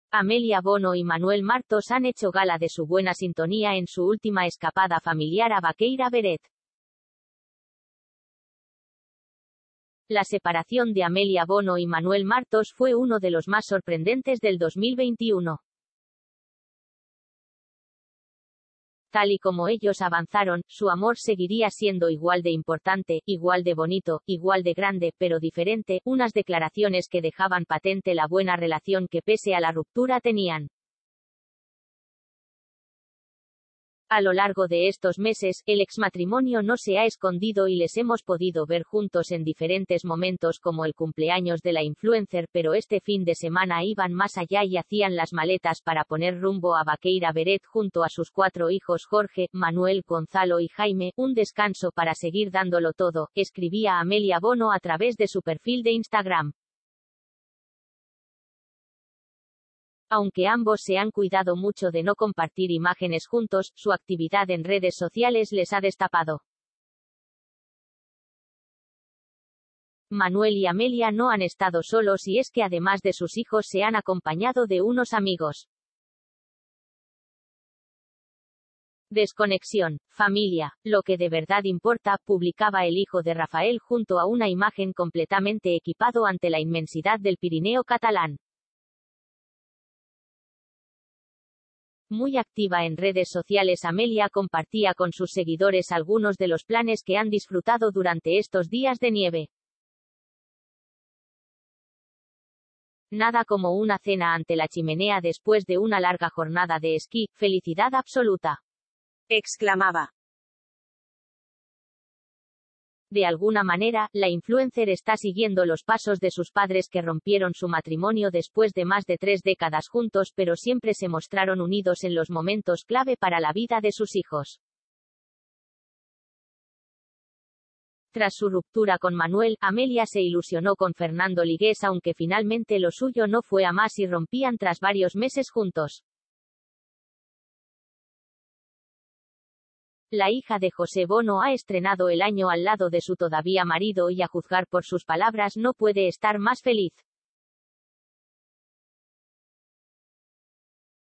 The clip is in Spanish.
Amelia Bono y Manuel Martos han hecho gala de su buena sintonía en su última escapada familiar a Vaqueira Beret. La separación de Amelia Bono y Manuel Martos fue uno de los más sorprendentes del 2021. Tal y como ellos avanzaron, su amor seguiría siendo igual de importante, igual de bonito, igual de grande, pero diferente, unas declaraciones que dejaban patente la buena relación que pese a la ruptura tenían. A lo largo de estos meses, el exmatrimonio no se ha escondido y les hemos podido ver juntos en diferentes momentos como el cumpleaños de la influencer, pero este fin de semana iban más allá y hacían las maletas para poner rumbo a Vaqueira Beret junto a sus 4 hijos Jorge, Manuel, Gonzalo y Jaime, un descanso para seguir dándolo todo, escribía Amelia Bono a través de su perfil de Instagram. Aunque ambos se han cuidado mucho de no compartir imágenes juntos, su actividad en redes sociales les ha destapado. Manuel y Amelia no han estado solos y es que además de sus hijos se han acompañado de unos amigos. Desconexión, familia, lo que de verdad importa, publicaba el hijo de Rafael junto a una imagen completamente equipado ante la inmensidad del Pirineo catalán. Muy activa en redes sociales, Amelia compartía con sus seguidores algunos de los planes que han disfrutado durante estos días de nieve. Nada como una cena ante la chimenea después de una larga jornada de esquí, felicidad absoluta, exclamaba. De alguna manera, la influencer está siguiendo los pasos de sus padres que rompieron su matrimonio después de más de 3 décadas juntos, pero siempre se mostraron unidos en los momentos clave para la vida de sus hijos. Tras su ruptura con Manuel, Amelia se ilusionó con Fernando Ligués, aunque finalmente lo suyo no fue a más y rompían tras varios meses juntos. La hija de José Bono ha estrenado el año al lado de su todavía marido y a juzgar por sus palabras no puede estar más feliz.